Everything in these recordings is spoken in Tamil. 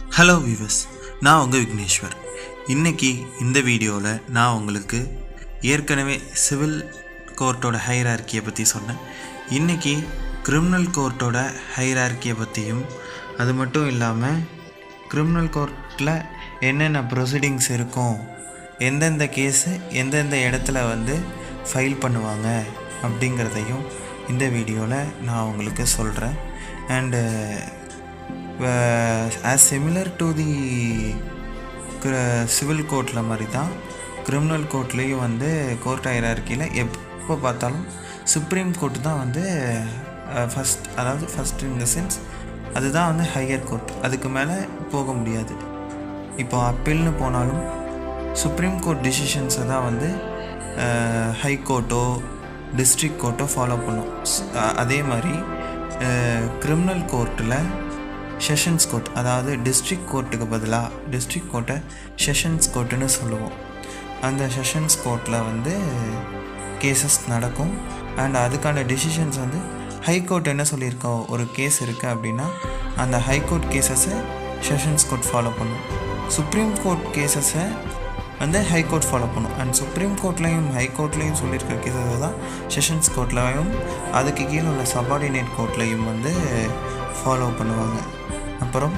ஹலோ வியூவர்ஸ், நான் உங்கள் விக்னேஸ்வர். இன்றைக்கி இந்த வீடியோவில் நான் உங்களுக்கு ஏற்கனவே சிவில் கோர்ட்டோட ஹைரார்க்கியை பற்றி சொன்னேன். இன்றைக்கி கிரிமினல் கோர்ட்டோட ஹைரார்க்கியை பற்றியும், அது மட்டும் இல்லாமல் கிரிமினல் கோர்ட்டில் என்னென்ன ப்ரொசீடிங்ஸ் இருக்கும், எந்தெந்த கேஸு எந்தெந்த இடத்துல ஃபைல் பண்ணுவாங்க அப்படிங்கிறதையும் இந்த வீடியோவில் நான் உங்களுக்கு சொல்கிறேன். And as similar to the civil கோர்ட்டில் மாதிரி தான் கிரிமினல் கோர்ட்லேயும் கோர்ட் ஹைரார்க்கியில் எப்போ பார்த்தாலும் சுப்ரீம் கோர்ட்டு தான் ஃபஸ்ட் இன் த சென்ஸ் அதுதான் ஹையர் கோர்ட். அதுக்கு மேலே போக முடியாது. இப்போ அப்பீல்னு போனாலும் சுப்ரீம் கோர்ட் டிசிஷன்ஸை தான் ஹை கோர்ட்டோ டிஸ்ட்ரிக்ட் கோர்ட்டோ ஃபாலோ பண்ணும். அதே மாதிரி கிரிமினல் கோர்ட்டில் செஷன்ஸ் கோர்ட், அதாவது டிஸ்ட்ரிக்ட் கோர்ட்டுக்கு பதிலாக டிஸ்ட்ரிக்ட் கோர்ட்டை செஷன்ஸ் கோர்ட்டுன்னு சொல்லுவோம். அந்த செஷன்ஸ் கோர்ட்டில் கேசஸ் நடக்கும். அண்ட் அதுக்கான டிசிஷன்ஸ் ஹை கோர்ட் என்ன சொல்லியிருக்கோம், ஒரு கேஸ் இருக்குது அப்படின்னா அந்த ஹை கோர்ட் கேசஸை செஷன்ஸ் கோர்ட் ஃபாலோ பண்ணும். சுப்ரீம் கோர்ட் கேசஸை ஹை கோர்ட் ஃபாலோ பண்ணும். அண்ட் சுப்ரீம் கோர்ட்லேயும் ஹை கோர்ட்லேயும் சொல்லியிருக்கிற கேசஸை தான் செஷன்ஸ் கோர்ட்லேயும் அதுக்கு கீழே உள்ள சபார்டினேட் கோர்ட்லேயும் ஃபாலோ பண்ணுவாங்க. அப்புறம்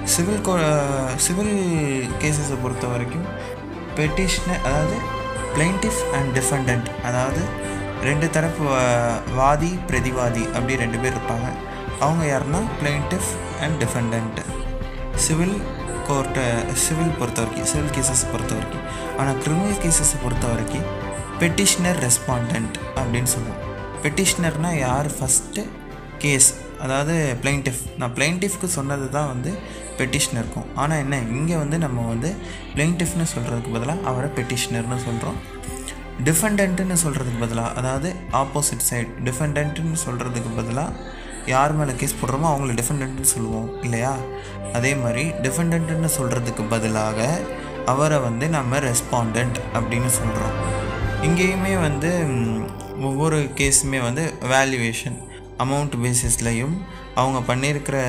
சிவில் கேசஸை பொறுத்த வரைக்கும் பெட்டிஷனர், அதாவது பிளைன்டிஃப் அண்ட் டிஃபெண்டன்ட், அதாவது ரெண்டு தரப்பு வாதி பிரதிவாதி அப்படி ரெண்டு பேர் இருப்பாங்க. அவங்க யாருன்னா பிளைன்டிஃப் அண்ட் டிஃபெண்டன்ட். சிவில் பொறுத்த வரைக்கும், சிவில் கேசஸ் பொறுத்த வரைக்கும். ஆனால் கிரிமினல் கேசஸை பொறுத்த வரைக்கும் பெட்டிஷனர் ரெஸ்பாண்டன்ட் அப்படின்னு சொல்லுவோம். பெட்டிஷனர்னால் யார் ஃபஸ்ட்டு கேஸ், அதாவது பிளைன்டிஃப். நான் பிளைன்டிஃப்க்கு சொன்னது தான் பெட்டிஷனருக்கும். ஆனால் என்ன, இங்கே நம்ம பிளைன்டிஃப்னு சொல்கிறதுக்கு பதிலாக அவரை பெட்டிஷனர்னு சொல்கிறோம். டிஃபெண்டன்ட்டுன்னு சொல்கிறதுக்கு பதிலாக, அதாவது ஆப்போசிட் சைடு டிஃபெண்டன்ட்டுன்னு சொல்கிறதுக்கு பதிலாக யார் மேலே கேஸ் போடுறோமோ அவங்கள டிஃபெண்டன்ட்னு சொல்லுவோம் இல்லையா? அதே மாதிரி டிஃபெண்டன்ட்டுன்னு சொல்கிறதுக்கு பதிலாக அவரை நம்ம ரெஸ்பாண்டன்ட் அப்படின்னு சொல்கிறோம். இங்கேயுமே ஒவ்வொரு கேஸுமே வேல்யூவேஷன் அமௌண்ட் பேசிஸ்லையும் அவங்க பண்ணியிருக்கிற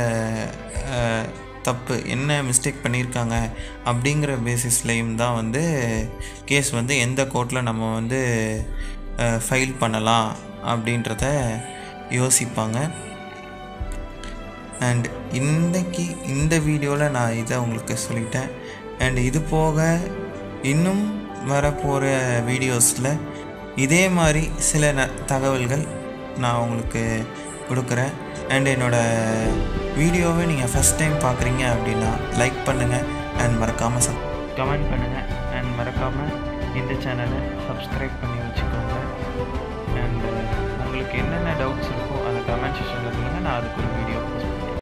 தப்பு என்ன மிஸ்டேக் பண்ணியிருக்காங்க அப்படிங்கிற பேசிஸ்லையும் தான் கேஸ் எந்த கோர்ட்டில் நம்ம ஃபைல் பண்ணலாம் அப்படின்றத யோசிப்பாங்க. அண்ட் இன்றைக்கி இந்த வீடியோவில் நான் இதை உங்களுக்கு சொல்லிட்டேன். அண்ட் இது போக இன்னும் வரப்போகிற வீடியோஸில் இதே மாதிரி சில தகவல்கள் நான் உங்களுக்கு கொடுக்குறேன். அண்ட் என்னோடய வீடியோவை நீங்கள் ஃபஸ்ட் டைம் பார்க்குறீங்க அப்படின்னா லைக் பண்ணுங்கள் அண்ட் மறக்காமல் கமெண்ட் பண்ணுங்கள். அண்ட் மறக்காமல் இந்த சேனலை சப்ஸ்கிரைப் பண்ணி வச்சுக்கோங்க. அண்ட் உங்களுக்கு என்னென்ன டவுட்ஸ் இருக்கோ அதை கமெண்ட் செக்ஷனில் சொல்லுங்கள், நான் அதுக்கு